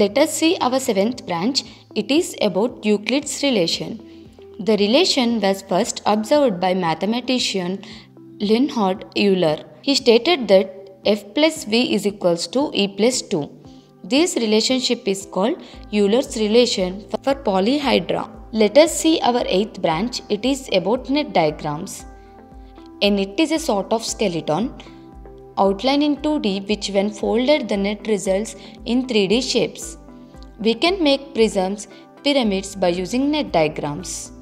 Let us see our seventh branch. It is about Euclid's relation. The relation was first observed by mathematician Leonhard Euler. He stated that f plus v is equals to e plus 2. This relationship is called Euler's relation for polyhedra. Let us see our eighth branch. It is about net diagrams. A net is a sort of skeleton outlined in 2D which when folded the net results in 3D shapes. We can make prisms, pyramids by using net diagrams.